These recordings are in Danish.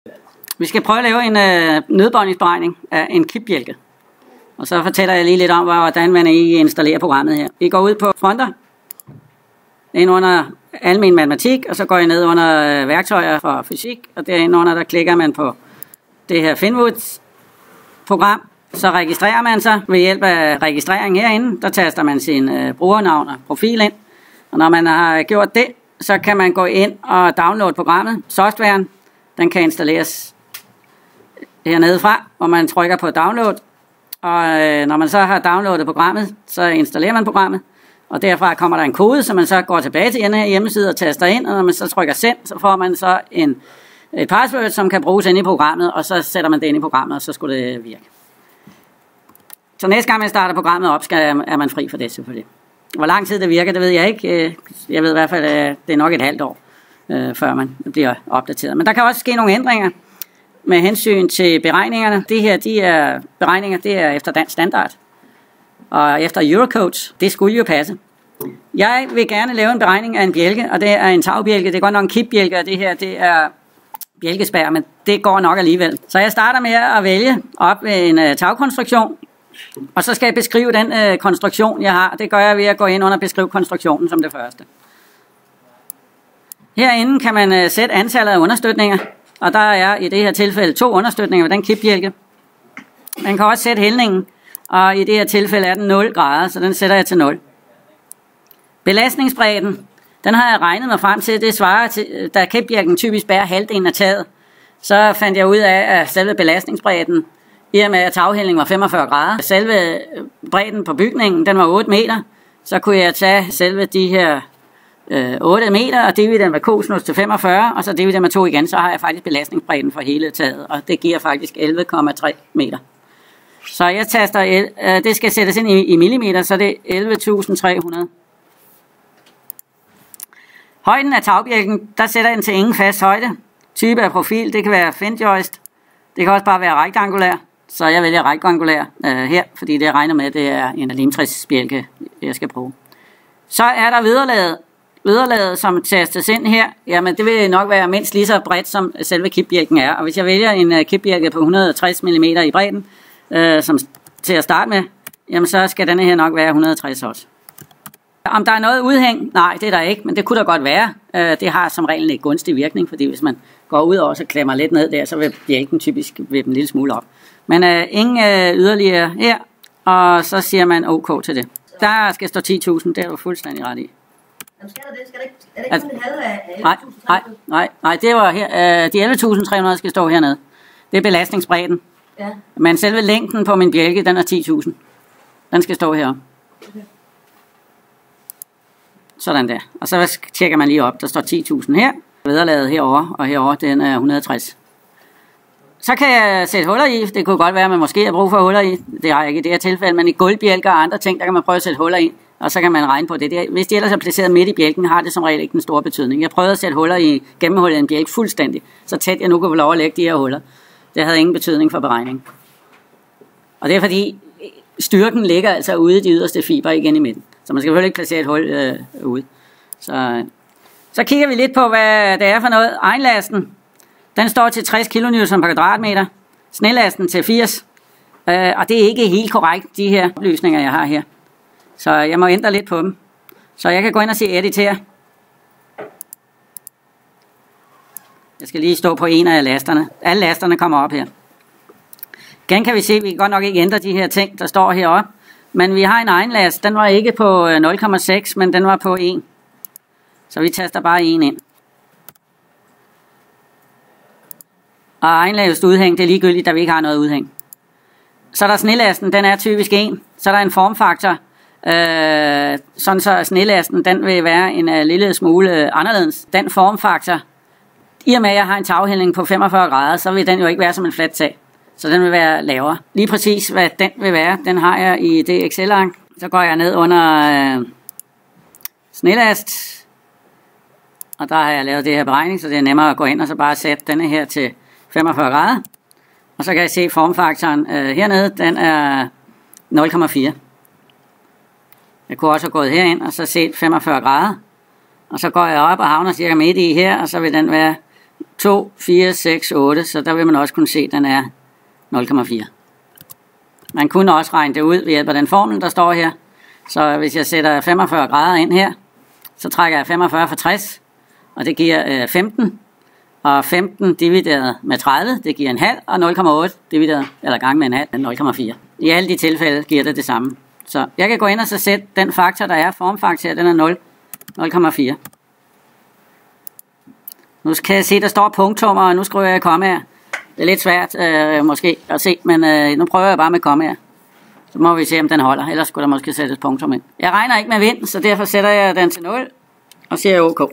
Vi skal prøve at lave en nødbøjningsberegning af en kipbjælke. Og så fortæller jeg lige lidt om, hvordan man installerer programmet her. Vi går ud på fronter, ind under almen matematik, og så går jeg ned under værktøjer for fysik, og derinde under der klikker man på det her Finwoods program. Så registrerer man sig ved hjælp af registrering herinde. Der taster man sin brugernavn og profil ind. Og når man har gjort det, så kan man gå ind og downloade programmet. Softwaren, den kan installeres hernede fra, hvor man trykker på download. Og når man så har downloadet programmet, så installerer man programmet. Og derfra kommer der en kode, så man så går tilbage til den her hjemmeside og taster ind. Og når man så trykker send, så får man så et password, som kan bruges inde i programmet. Og så sætter man det ind i programmet, og så skulle det virke. Så næste gang man starter programmet op, er man fri for det selvfølgelig. Hvor lang tid det virker, det ved jeg ikke. Jeg ved i hvert fald, at det er nok et halvt år, før man bliver opdateret. Men der kan også ske nogle ændringer med hensyn til beregningerne. Det her, de er beregninger, det er efter dansk standard. Og efter Eurocodes, det skulle jo passe. Jeg vil gerne lave en beregning af en bjælke, og det er en tagbjælke. Det er godt nok en kipbjælke, og det her, det er bjælkespær, men det går nok alligevel. Så jeg starter med at vælge op ved en tagkonstruktion. Og så skal jeg beskrive den konstruktion, jeg har. Det gør jeg ved at gå ind under beskrive konstruktionen som det første. Herinde kan man sætte antallet af understøtninger. Og der er i det her tilfælde 2 understøtninger ved den kipbjælke. Man kan også sætte hældningen. Og i det her tilfælde er den 0 grader, så den sætter jeg til 0. Belastningsbredden, den har jeg regnet mig frem til. Det svarer til, da kipbjælken typisk bærer halvdelen af taget. Så fandt jeg ud af, at selve belastningsbredden, i og med at taghældningen var 45 grader. Selve bredden på bygningen, den var 8 meter. Så kunne jeg tage selve de her 8 meter og dele dem med kosinus til 45, og så dele dem med 2 igen, så har jeg faktisk belastningsbredden for hele taget, og det giver faktisk 11,3 meter. Så jeg taster, det skal sættes ind i millimeter, så det er 11.300. Højden af tagbjælken, der sætter jeg den til ingen fast højde. Type af profil, det kan være finjoist, det kan også bare være rektangulær. Så jeg vælger rektangulær her, fordi det jeg regner med, det er en limtræsbjælke, jeg skal bruge. Så er der vederlaget. Vederlaget, som tastes ind her, jamen det vil nok være mindst lige så bredt, som selve kipbjælken er. Og hvis jeg vælger en kipbjælke på 160 mm i bredden, som til at starte med, jamen så skal denne her nok være 160 også. Om der er noget udhæng? Nej, det er der ikke, men det kunne der godt være. Det har som regel en gunstig virkning, fordi hvis man går ud og så klemmer lidt ned der, så vil bjælken typisk vippe en lille smule op. Men ingen yderligere her, og så siger man OK til det. Der skal stå 10.000, det er du fuldstændig ret i. Jamen skal der det? Er det ikke kun det halve af 11.300? Nej, det var her. De 11.300 skal stå hernede. Det er belastningsbredden. Ja. Men selve længden på min bjælke, den er 10.000. Den skal stå heroppe. Okay. Sådan der. Og så tjekker man lige op. Der står 10.000 her. Vederlaget herover og herover, den er 160. Så kan jeg sætte huller i. Det kunne godt være, at man måske har brug for huller i. Det har jeg ikke i det her tilfælde, men i gulvbjælker og andre ting, der kan man prøve at sætte huller i. Og så kan man regne på det. Hvis de ellers er placeret midt i bjælken, har det som regel ikke den store betydning. Jeg prøvede at sætte huller i gennemhullet i en bjælke fuldstændig, så tæt jeg nu kunne få lov at lægge de her huller. Det havde ingen betydning for beregning. Og det er fordi, styrken ligger altså ude i de yderste fiber igen i midten. Så man skal selvfølgelig ikke placere et hul ude. Så kigger vi lidt på, hvad det er for noget. Egenlasten, den står til 60 kN per kvadratmeter. Snelasten til 80. Og det er ikke helt korrekt, de her oplysninger, jeg har her. Så jeg må ændre lidt på dem. Så jeg kan gå ind og se edit her. Jeg skal lige stå på en af lasterne. Alle lasterne kommer op her. Igen kan vi se, at vi kan godt nok ikke ændre de her ting, der står heroppe. Men vi har en egen last. Den var ikke på 0,6, men den var på 1. Så vi taster bare 1 ind. Og egenlavest udhæng, det er ligegyldigt, da vi ikke har noget udhæng. Så er der snelasten, den er typisk 1. Så er der en formfaktor. Sådan så snelasten, den vil være en lille smule anderledes. Den formfaktor, i og med at jeg har en taghældning på 45 grader, så vil den jo ikke være som en flat tag. Så den vil være lavere. Lige præcis hvad den vil være, den har jeg i det Excel-ark. Så går jeg ned under snelast. Og der har jeg lavet det her beregning, så det er nemmere at gå ind og så bare sætte denne her til 45 grader. Og så kan jeg se formfaktoren hernede, den er 0,4. Jeg kunne også have gået herind og så set 45 grader. Og så går jeg op og havner cirka midt i her, og så vil den være 2, 4, 6, 8, så der vil man også kunne se, at den er 0,4. Man kunne også regne det ud ved hjælp af den formel, der står her. Så hvis jeg sætter 45 grader ind her, så trækker jeg 45 fra 60, og det giver 15. Og 15 divideret med 30, det giver en halv, og 0,8 divideret, eller gang med en halv, 0,4. I alle de tilfælde giver det det samme. Så jeg kan gå ind og så sætte den faktor, der er, formfaktor her, den er 0,4. Nu kan jeg se, der står punktummer, og nu skriver jeg kommaer. Det er lidt svært måske at se, men nu prøver jeg bare med kommaer. Så må vi se, om den holder. Ellers skulle der måske sættes punktum ind. Jeg regner ikke med vind, så derfor sætter jeg den til 0 og siger OK.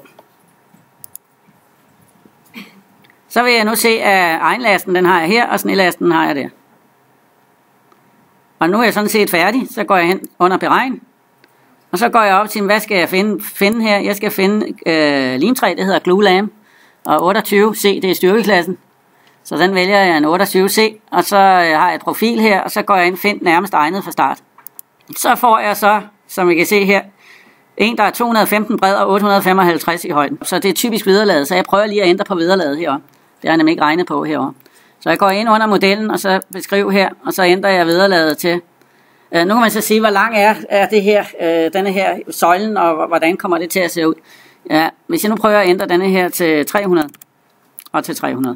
Så vil jeg nu se, at egenlasten den har jeg her, og snelasten har jeg der. Og nu er jeg sådan set færdig. Så går jeg hen under beregn. Og så går jeg op til, hvad skal jeg finde her? Jeg skal finde limtræ, det hedder glulam. Og 28C, det er styrkeklassen. Så den vælger jeg en 28C, og så har jeg et profil her, og så går jeg ind og finder nærmest egnet fra start. Så får jeg så, som I kan se her, en, der er 215 bred og 855 i højden. Så det er typisk vederlaget, så jeg prøver lige at ændre på vederlaget herovre. Det har jeg nemlig ikke regnet på herovre. Så jeg går ind under modellen, og så beskriver her, og så ændrer jeg vederlaget til. Nu kan man så sige, hvor lang er det her, denne her søjlen, og hvordan kommer det til at se ud. Ja, hvis jeg nu prøver at ændre denne her til 300, og til 300.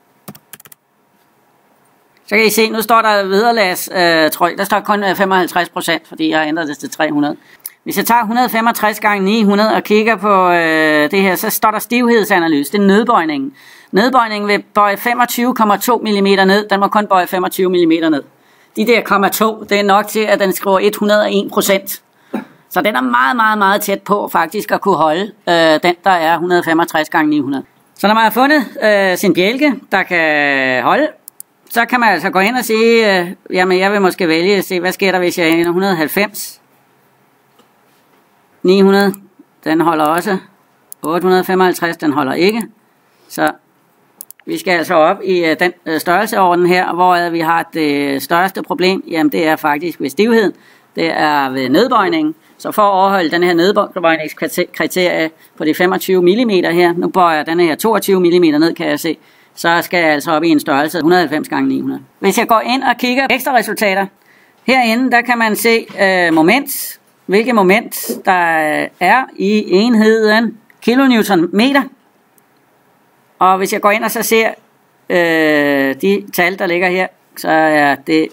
Så kan I se, nu står der vederlags, der står kun 55%, fordi jeg har ændret det til 300. Hvis jeg tager 165 gange 900 og kigger på det her, så står der stivhedsanalyse. Det er nødbøjningen. Nødbøjningen vil bøje 25,2 mm ned. Den må kun bøje 25 mm ned. De der 0,2, det er nok til, at den skriver 101%. Så den er meget, meget, meget tæt på faktisk at kunne holde den, der er 165 gange 900. Så når man har fundet sin bjælke, der kan holde, så kan man altså gå ind og sige, jamen jeg vil måske vælge at se, hvad sker der, hvis jeg er 190. 900, den holder også. 855, den holder ikke. Så vi skal altså op i den størrelseorden her, hvor vi har det største problem, jamen det er faktisk ved stivheden. Det er ved nedbøjningen. Så for at overholde den her nedbøjningskriterie på de 25 mm her, nu bøjer jeg den her 22 mm ned, kan jeg se, så skal jeg altså op i en størrelse 190 gange 900. Hvis jeg går ind og kigger på ekstra resultater, herinde der kan man se moment, hvilket moment der er i enheden kilonewton meter. Og hvis jeg går ind og så ser de tal, der ligger her, så er det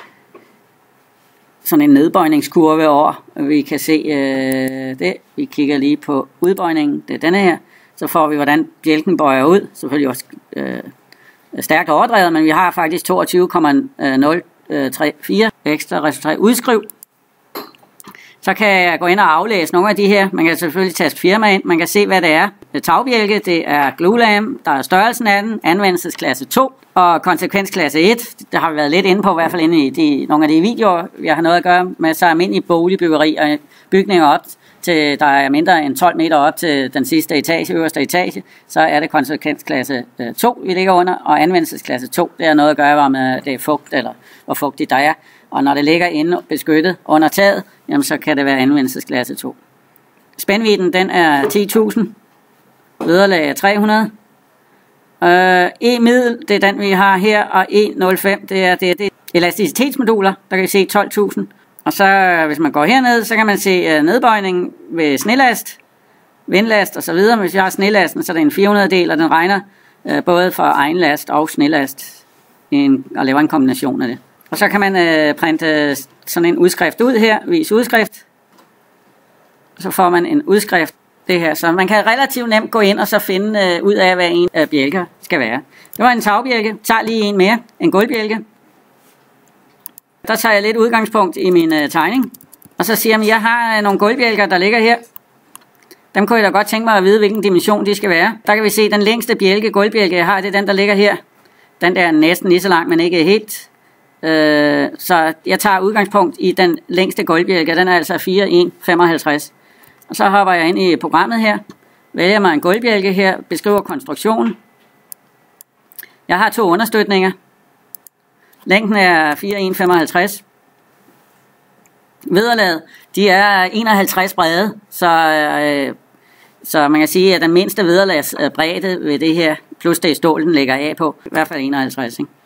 sådan en nedbøjningskurve over. Vi kan se det. Vi kigger lige på udbøjningen. Det er denne her. Så får vi, hvordan bjælken bøjer ud. Selvfølgelig også stærkt overdrevet, men vi har faktisk 22,034 ekstra resultat. Udskriv. Så kan jeg gå ind og aflæse nogle af de her. Man kan selvfølgelig taste firma ind. Man kan se, hvad det er. Tagbjælke, det er glulam. Der er størrelsen af den. Anvendelsesklasse 2. Og konsekvensklasse 1. Det har vi været lidt inde på, i hvert fald inde i nogle af de videoer, jeg har noget at gøre med. Så almindelige boligbyggeri og bygninger op til, der er mindre end 12 meter op til den sidste etage, øverste etage. Så er det konsekvensklasse 2, vi ligger under. Og anvendelsesklasse 2, det har noget at gøre med, det er fugt, eller hvor fugtigt der er. Og når det ligger inde beskyttet under taget, jamen så kan det være anvendelsesklasse 2. Spændvidden, den er 10.000. Vederlag er 300. E-middel, det er den vi har her, og E05, det er elasticitetsmoduler, der kan I se 12.000. Og så hvis man går herned, så kan man se nedbøjning ved snelast, vindlast osv. Hvis vi har snelasten, så er det en 400 del, og den regner både for egenlast og snelast og laver en kombination af det. Og så kan man printe sådan en udskrift ud her, vis udskrift. Så får man en udskrift, det her. Så man kan relativt nemt gå ind og så finde ud af, hvad en bjælker skal være. Det var en tagbjælke. Jeg tager lige en mere, en gulvbjælke. Der tager jeg lidt udgangspunkt i min tegning. Og så siger jeg, at jeg har nogle gulvbjælker, der ligger her. Dem kunne jeg da godt tænke mig at vide, hvilken dimension de skal være. Der kan vi se, at den længste gulvbjælke, jeg har, det er den, der ligger her. Den der er næsten lige så lang, men ikke helt. Så jeg tager udgangspunkt i den længste gulvbjælke. Den er altså 4,155. Og så hopper jeg ind i programmet her. Vælger mig en gulvbjælke her. Beskriver konstruktionen. Jeg har 2 understøtninger. Længden er 4,155. Vederlaget, de er 51 brede, så man kan sige, at den mindste vederlagsbredde ved det her plus det stål, den ligger af på. I hvert fald 51, ikke?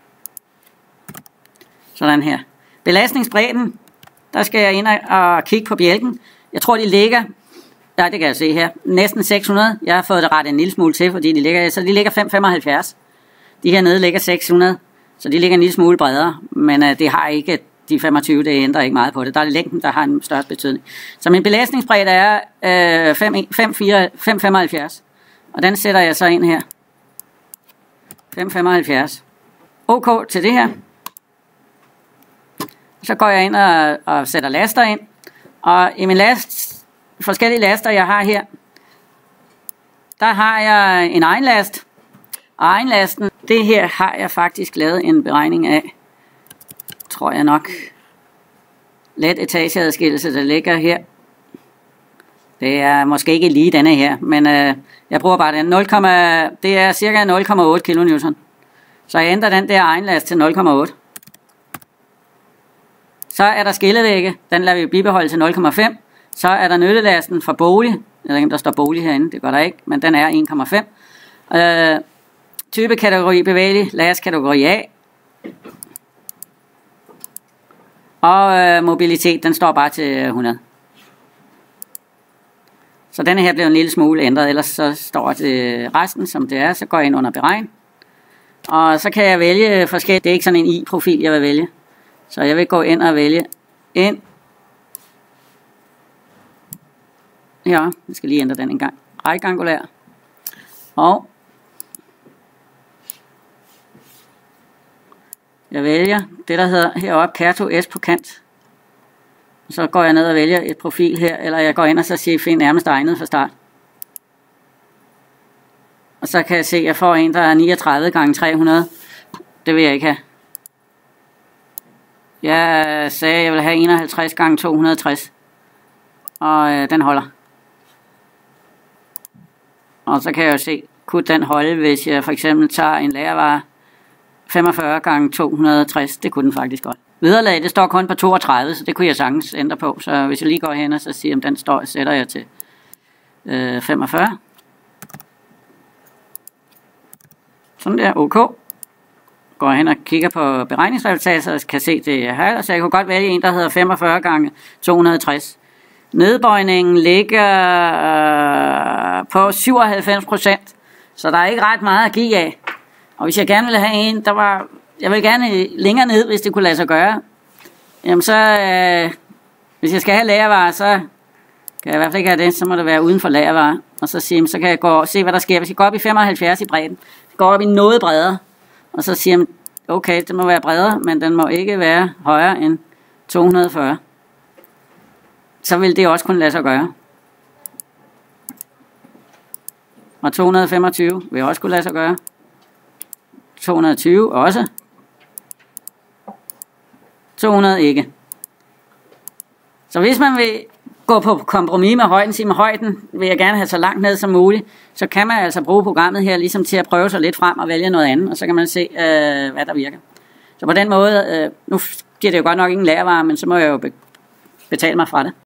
Sådan her. Belastningsbredden, der skal jeg ind og kigge på bjælken. Jeg tror, de ligger, ja, det kan jeg se her, næsten 600. Jeg har fået det ret en lille smule til, fordi de ligger 575. De her nede ligger 600, så de ligger en lille smule bredere, men det har ikke de 25, det ændrer ikke meget på det. Der er længden, der har en størst betydning. Så min belastningsbredde er 575, og den sætter jeg så ind her. 575. OK til det her. Så går jeg ind og sætter laster ind, og i min forskellige laster, jeg har her, der har jeg en egenlast. Og egenlasten, det her har jeg faktisk lavet en beregning af, tror jeg nok. Let etageadskillelse, der ligger her. Det er måske ikke lige denne her, men jeg bruger bare den. Det er cirka 0,8 kN. Så jeg ændrer den der egenlast til 0,8. Så er der skillevægge, den lader vi bibeholde til 0,5. Så er der nyttelasten for bolig. Jeg ved ikke, om der står bolig herinde, det gør der ikke, men den er 1,5. Typekategori bevægelig, lastkategori A. Og mobilitet, den står bare til 100. Så denne her bliver en lille smule ændret, ellers så står det resten, som det er. Så går jeg ind under beregn. Og så kan jeg vælge forskelligt. Det er ikke sådan en i-profil, jeg vil vælge. Så jeg vil gå ind og vælge ind. Ja, jeg skal lige ændre den en gang. Rektangulær. Og jeg vælger det, der hedder heroppe Kerto S på kant. Så går jeg ned og vælger et profil her, eller jeg går ind og så siger, find nærmest egnet fra start. Og så kan jeg se, at jeg får en, der er 39 gange 300. Det vil jeg ikke have. Jeg sagde, at jeg vil have 51 gange 260. Og den holder. Og så kan jeg jo se, kunne den holde, hvis jeg for eksempel tager en lagervare 45 gange 260. Det kunne den faktisk godt. Vederlag, det står kun på 32, så det kunne jeg sagtens ændre på. Så hvis jeg lige går hen og så siger, om den står, sætter jeg til 45. Sådan der, OK. Går hen og kigger på beregningsresultatet, så kan se det her. Så jeg kunne godt vælge en, der hedder 45 gange 260. Nedbøjningen ligger på 97%, så der er ikke ret meget at give af. Og hvis jeg gerne ville have en, jeg vil gerne længere ned, hvis det kunne lade sig gøre. Jamen så, hvis jeg skal have lagervarer, så kan jeg i hvert fald ikke have det, så må det være uden for lagervarer. Og så sige, så kan jeg gå og se, hvad der sker. Hvis jeg går op i 75 i bredden, så går op i noget bredere. Og så siger jeg, okay, det må være bredere, men den må ikke være højere end 240. Så vil det også kunne lade sig gøre. Og 225 vil også kunne lade sig gøre. 220 også. 200 ikke. Så hvis man vil gå på kompromis med højden, sige med højden vil jeg gerne have så langt ned som muligt, så kan man altså bruge programmet her ligesom til at prøve sig lidt frem og vælge noget andet, og så kan man se, hvad der virker. Så på den måde, nu giver det jo godt nok ingen lagervare, men så må jeg jo betale mig fra det.